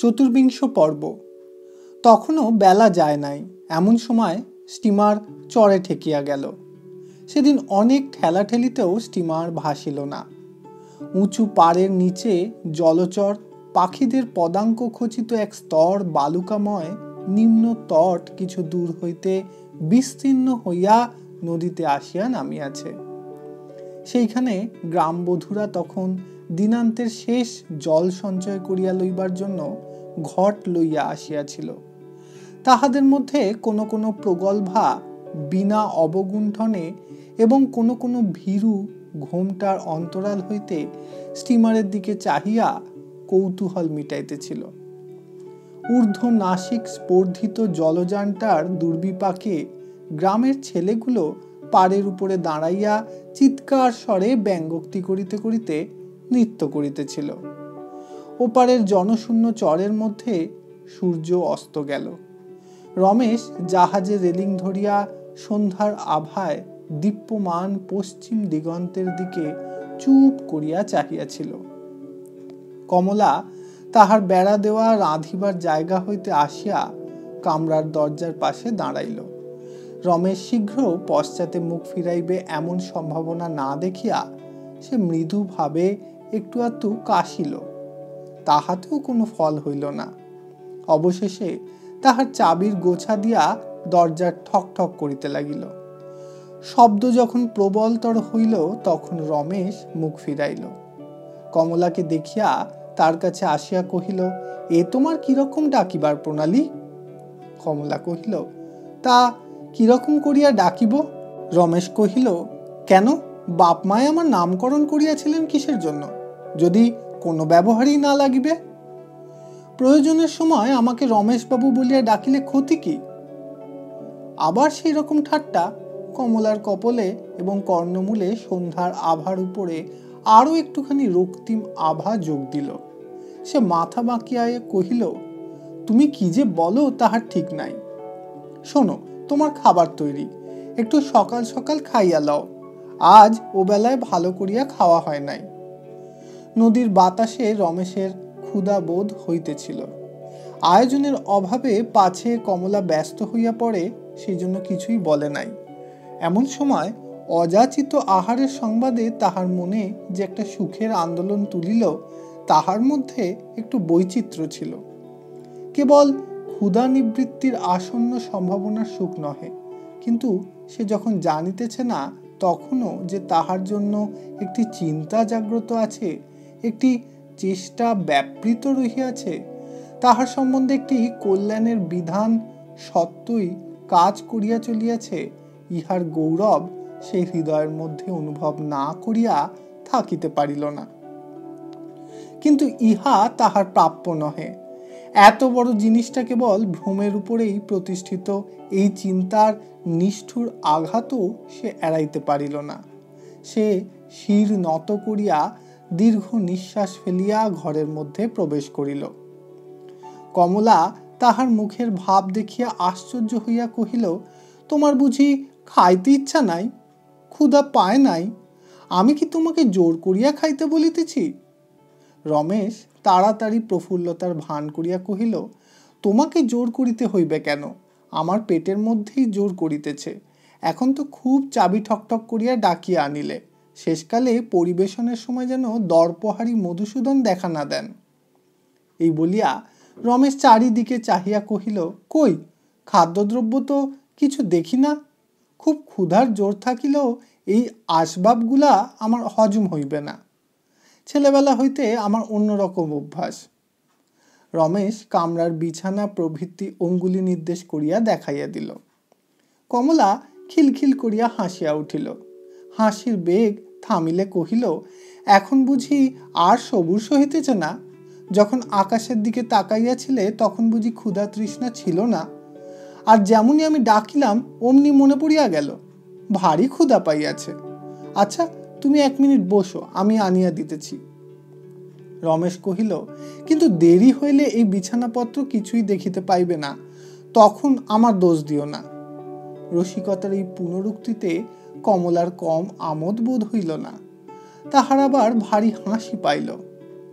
চতুর্বিংশ পর্ব। তখনও বেলা যায় নাই, এমন সময় স্টিমার চরে ঠেকিয়া গেল। সেদিন অনেক ঠেলাঠেলিতেও স্টিমার ভাসিল না। উঁচু পাড়ের নিচে জলচর পাখিদের পদাঙ্ক খচিত এক স্তর বালুকাময় নিম্ন তট কিছু দূর হইতে বিস্তীর্ণ হইয়া নদীতে আসিয়া নামিয়াছে। সেইখানে গ্রামবধূরা তখন দিনান্তের শেষ জল সঞ্চয় করিয়া লইবার জন্য ঘট লইয়া আসিয়াছিল। তাহাদের মধ্যে কোনো কোনো প্রগল্ভা বিনা অবগুণ্ঠনে এবং কোনো কোনো ভীরু ঘোমটার অন্তরাল হইতে স্টিমারের দিকে চাহিয়া কৌতূহল মিটাইতেছিল। ঊর্ধ্ব নাসিক স্পর্ধিত জলযানটার দুর্বিপাকে গ্রামের ছেলেগুলো পাড়ের উপরে দাঁড়াইয়া চিৎকার স্বরে ব্যঙ্গোক্তি করিতে করিতে নৃত্য করিতেছিল। ওপারের জনশূন্য চরের মধ্যে সূর্য অস্ত গেল। রমেশ জাহাজে রেলিং ধরিয়া সন্ধ্যার আভায় দীপ্যমান পশ্চিম দিগন্তের দিকে চুপ করিয়া চাহিয়াছিল। কমলা তাহার বেড়া দেওয়া রাঁধিবার জায়গা হইতে আসিয়া কামরার দরজার পাশে দাঁড়াইল। রমেশ শীঘ্র পশ্চাতে মুখ ফিরাইবে এমন সম্ভাবনা না দেখিয়া সে মৃদু ভাবে একটু আধটু কাশিল। তাহাতেও কোনো ফল হইল না। অবশেষে তাহার চাবির গোছা দিয়া দরজার ঠক ঠক করিতে লাগিল। শব্দ যখন প্রবলতর হইল তখন রমেশ মুখ ফিরাইল। কমলাকে দেখিয়া তার কাছে আসিয়া কহিল, এ তোমার কিরকম ডাকিবার প্রণালী? কমলা কহিল, তা কিরকম করিয়া ডাকিব? রমেশ কহিল, কেন, বাপ মায়ে আমার নামকরণ করিয়াছিলেন কিসের জন্য, যদি কোনো ব্যবহারই না লাগিবে? প্রয়োজনের সময় আমাকে রমেশবাবু বলিয়া ডাকিলে ক্ষতি কি? আবার সেই রকম ঠাট্টা। কমলার কপলে এবং কর্ণমূলে সন্ধ্যার আভার উপরে আরো একটুখানি রক্তিম আভা যোগ দিল। সে মাথা বাঁকিয়া কহিল, তুমি কি যে বলো তাহার ঠিক নাই। শোনো, তোমার খাবার তৈরি, একটু সকাল সকাল খাইয়া লও, আজ ও বেলায় ভালো করিয়া খাওয়া হয় নাই। নদীর বাতাসে রমেশের ক্ষুধা বোধ হইতেছিল। আয়োজনের অভাবে পাছে কমলা ব্যস্ত হইয়া পড়ে, সেই জন্য কিছুই বলে নাই। এমন সময় অযাচিত আহারের সংবাদে তাহার মনে যে একটা সুখের আন্দোলন তুলিল, তাহার মধ্যে একটু বৈচিত্র্য ছিল। কেবল ক্ষুধা নিবৃত্তির আসন্ন সম্ভাবনার সুখ নহে, কিন্তু সে যখন জানিতেছে না তখনও যে তাহার জন্য একটি চিন্তা জাগ্রত আছে, একটি চেষ্টা ব্যাপৃত রহিয়াছে, তাহার সম্বন্ধে একটি কল্যাণের বিধান সত্যই কাজ করিয়া চলিয়াছে, ইহার গৌরব সে হৃদয়ের মধ্যে অনুভব না করিয়া থাকিতে পারিল না। কিন্তু ইহা তাহার প্রাপ্য নহে। এত বড় জিনিসটা কেবল ভ্রমের উপরেই প্রতিষ্ঠিত, এই চিন্তার নিষ্ঠুর আঘাতও সে এড়াইতে পারিল না। সে শির নত করিয়া দীর্ঘ নিঃশ্বাস ফেলিয়া ঘরের মধ্যে প্রবেশ করিল। কমলা তাহার মুখের ভাব দেখিয়া আশ্চর্য হইয়া কহিল, তোমার বুঝি খাইতে ইচ্ছা নাই? ক্ষুধা পায় নাই? আমি কি তোমাকে জোর করিয়া খাইতে বলিতেছি? রমেশ তাড়াতাড়ি প্রফুল্লতার ভান করিয়া কহিল, তোমাকে জোর করিতে হইবে কেন? আমার পেটের মধ্যেই জোর করিতেছে। এখন তো খুব চাবি ঠকঠক করিয়া ডাকিয়া আনিলে, শেষকালে পরিবেশনের সময় যেন দর্পহারী মধুসূদন দেখা না দেন। এই বলিয়া রমেশ চারিদিকে চাহিয়া কহিল, কই, খাদ্যদ্রব্য তো কিছু দেখি না। খুব ক্ষুধার জোর থাকিলেও এই আসবাবগুলা আমার হজম হইবে না। ছেলেবেলা হইতে আমার অন্যরকম অভ্যাস। রমেশ কামরার বিছানা প্রভৃতি অঙ্গুলি নির্দেশ করিয়া দেখাইয়া দিল। কমলা খিলখিল করিয়া হাসিয়া উঠিল। হাসির বেগ থামিলে কহিল, এখন বুঝি আর সবুর সহিতেছে না? যখন আকাশের দিকে তাকাইয়াছিলে তখন বুঝি ক্ষুধা তৃষ্ণা ছিল না? আর যেমনই আমি ডাকিলাম অমনি মনে পড়িয়া গেল, ভারী ক্ষুধা পাইয়াছে। আচ্ছা, তুমি 1 মিনিট বসো, আমি আনিয়া দিতেছি। রমেশ কহিল, কিন্তু দেরি হইলে এই বিছানাপত্র কিছুই দেখিতে পাইবে না, তখন আমার দোষ দিও না। রসিকতার এই পুনরুক্তিতে কমলার কম আমোদ বোধ হইল না। তাহার আবার ভারী হাসি পাইল।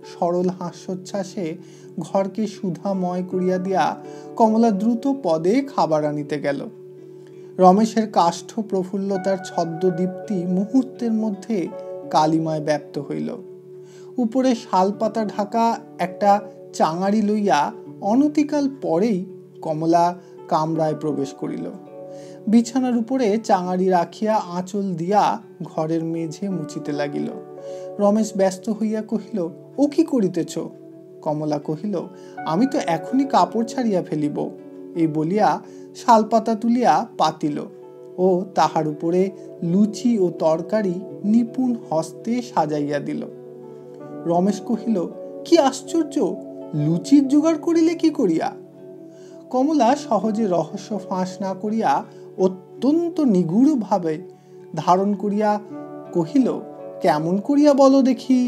সরল হাস্যোচ্ছ্বাসে ঘরকে সুধাময় করিয়া দিয়া কমলা দ্রুত পদে খাবার আনিতে গেল। রমেশের কাষ্ঠ প্রফুল্লতার ছদ্মদীপ্তি মুহূর্তের মধ্যে কালিমায় ব্যাপ্ত হইল। উপরে শালপাতা ঢাকা একটা চাঙারি লইয়া অনতিকাল পরেই কমলা কামরায় প্রবেশ করিল। বিছানার উপরে চাঙারি রাখিয়া আঁচল দিয়া ঘরের মেঝে মুছিতে লাগিল। রমেশ ব্যস্ত হইয়া কহিল, ও কি করিতেছ? কমলা কহিল, আমি তো এখনই কাপড় ছাড়িয়া ফেলিব। এই বলিয়া শালপাতা তুলিয়া পাতিল ও তাহার উপরে লুচি ও তরকারি নিপুণ হস্তে সাজাইয়া দিল। রমেশ কহিল, কি আশ্চর্য, লুচির জোগাড় করিলে কি করিয়া? কমলা সহজে রহস্য ফাঁস না করিয়া অত্যন্ত নিগূঢ় ভাবে ধারণ করিয়া কহিল, কেমন করিয়া বলো দেখি।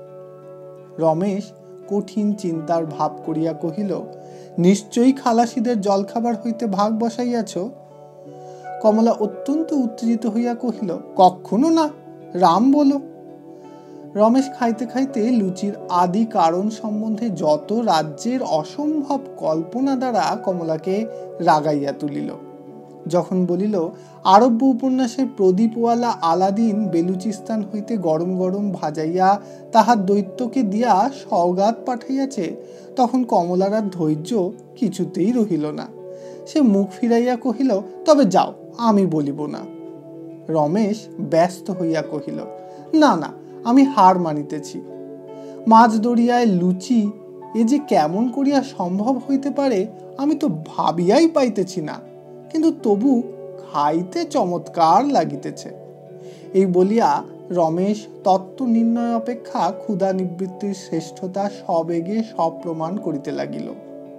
রমেশ কঠিন চিন্তার ভাব করিয়া কহিল, নিশ্চয়ই খালাসিদের জলখাবার হইতে ভাগ বসাইয়াছ। কমলা অত্যন্ত উত্তেজিত হইয়া কহিল, কখনো না, রাম বলো। রমেশ খাইতে খাইতে লুচির আদি কারণ সম্বন্ধে যত রাজ্যের অসম্ভব কল্পনা দ্বারা কমলাকে রাগাইয়া তুলিল। যখন বলিল, আরব্য উপন্যাসের প্রদীপওয়ালা আলাদিন বেলুচিস্তান হইতে গরম গরম ভাজাইয়া তাহার দৈত্যকে দিয়া সওগাত পাঠাইয়াছে, তখন কমলার আর ধৈর্য কিছুতেই রহিল না। সে মুখ ফিরাইয়া কহিল, তবে যাও, আমি বলিব না। রমেশ ব্যস্ত হইয়া কহিল, না না, আমি হার মানিতেছি। মাছ দরিয়ায় লুচি এ যে কেমন করিয়া সম্ভব হইতে পারে আমি তো ভাবিয়াই পাইতেছি না, কিন্তু তবু খাইতে চমৎকার লাগিতেছে। এই বলিয়া রমেশ তত্ত্ব নির্ণয় অপেক্ষা ক্ষুধা নিবৃত্তির শ্রেষ্ঠতা সবেগে সপ্রমাণ করিতে লাগিল।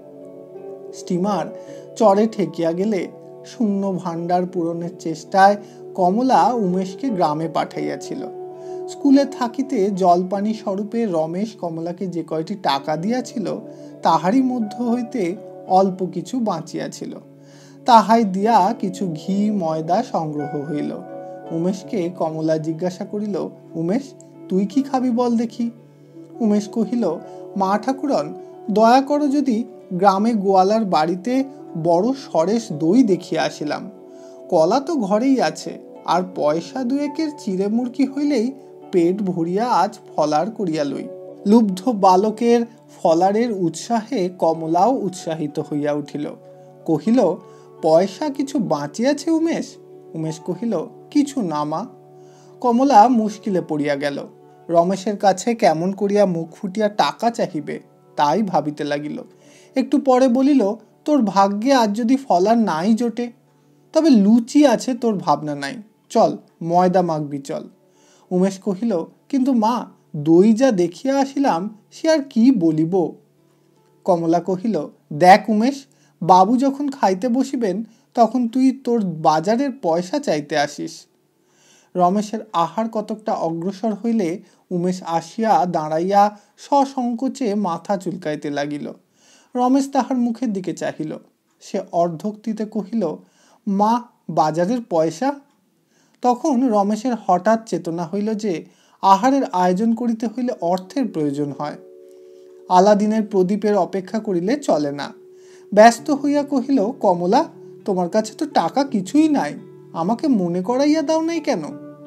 স্টিমার চরে ঠেকিয়া গেলে শূন্য ভাণ্ডার পূরণের চেষ্টায় কমলা উমেশকে গ্রামে পাঠাইয়াছিল। স্কুলে থাকিতে জলপানি স্বরূপে রমেশ কমলাকে যে কয়টি টাকা দিয়াছিল তাহারই মধ্য হইতে অল্প কিছু বাঁচিয়াছিল। তাহাই দিয়া কিছু ঘি ময়দা সংগ্রহ হইল। উমেশকে কমলা জিজ্ঞাসা করিল, উমেশ, তুই কি খাবি বল দেখি। উমেশ কহিল, মা ঠাকুরন, দয়া করো যদি গ্রামে গোয়ালার বাড়িতে বড় সরেস দই দেখিয়া আসিলাম। কলা তো ঘরেই আছে, আর পয়সা দুয়েকের চিড়ে মুরকি হইলেই পেট ভরিয়া আজ ফলার করিয়া লই। লুব্ধ বালকের ফলারের উৎসাহে কমলাও উৎসাহিত হইয়া উঠিল। কহিল, পয়সা কিছু বাঁচিয়াছে উমেশ? উমেশ কহিল, কিছু না মা। কমলা মুশকিলে পড়িয়া গেল। রমেশের কাছে কেমন করিয়া মুখ ফুটিয়া টাকা চাহিবে তাই ভাবিতে লাগিল। একটু পরে বলিল, তোর ভাগ্যে আজ যদি ফলার নাই জোটে, তবে লুচি আছে, তোর ভাবনা নাই, চল ময়দা মাখবি চল। উমেশ কহিল, কিন্তু মা, দই যা দেখিয়া আসিলাম সে আর কি বলিব। কমলা কহিল, দেখ উমেশ, বাবু যখন খাইতে বসিবেন তখন তুই তোর বাজারের পয়সা চাইতে আসিস। রমেশের আহার কতকটা অগ্রসর হইলে উমেশ আসিয়া দাঁড়াইয়া সসংকোচে মাথা চুলকাইতে লাগিল। রমেশ তাহার মুখের দিকে চাহিল। সে অর্ধোক্তিতে কহিল, মা, বাজারের পয়সা? তখন রমেশের হঠাৎ চেতনা হইল যে আহারের আয়োজন করিতে হইলে অর্থের প্রয়োজন হয়। আলাদিনের প্রদীপের অপেক্ষা করিলে চলে না। ব্যস্ত হইয়া কহিল, কমলা, তোমার কাছে তো টাকা কিছুই নাই, আমাকে মনে করাইয়া দাও নাই কেন?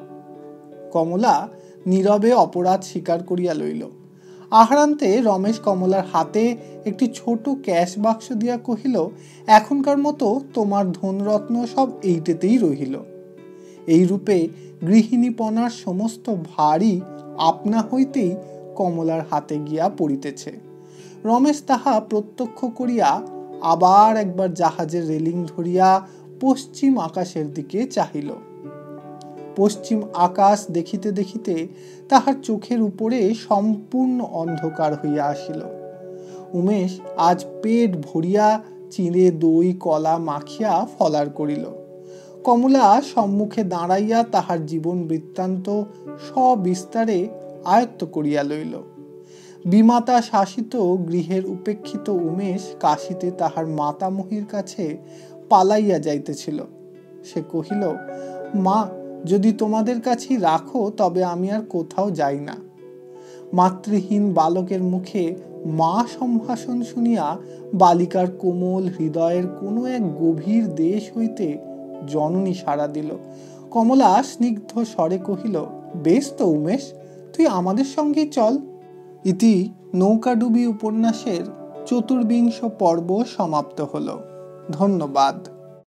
কমলা নীরবে অপরাধ স্বীকার করিয়া লইল। আহারান্তে রমেশ কমলার হাতে একটি ছোট ক্যাশ বাক্স দিয়া কহিল, এখনকার মতো তোমার ধনরত্ন সব এইটেতেই রহিল। এই রূপে গৃহিণীপনার সমস্ত ভারী আপনা হইতেই কমলার হাতে গিয়া পড়িতেছে। রমেশ তাহা প্রত্যক্ষ করিয়া আবার একবার জাহাজের রেলিং ধরিয়া পশ্চিম আকাশের দিকে চাহিল। পশ্চিম আকাশ দেখিতে দেখিতে তাহার চোখের উপরে সম্পূর্ণ অন্ধকার হইয়া আসিল। উমেশ আজ পেট ভরিয়া চিঁড়ে দই কলা মাখিয়া ফলার করিল। কমলা সম্মুখে দাঁড়াইয়া তাহার জীবন বৃত্তান্ত সবিস্তারে আয়ত্ত করিয়া লইল। বিমাতা শাসিত গৃহের উপেক্ষিত উমেশ কাশীতে তাহার মাতামহীর কাছে পালাইয়া যাইতেছিল। সে কহিল, মা, যদি তোমাদের কাছেই রাখো তবে আমি আর কোথাও যাই না। মাতৃহীন বালকের মুখে মা সম্ভাষণ শুনিয়া বালিকার কোমল হৃদয়ের কোনো এক গভীর দেশ হইতে জননী সাড়া দিল। কমলা স্নিগ্ধ স্বরে কহিল, বেশ তো উমেশ, তুই আমাদের সঙ্গেই চল। ইতি নৌকাডুবি উপন্যাসের ৪৪ পর্ব সমাপ্ত হলো। ধন্যবাদ।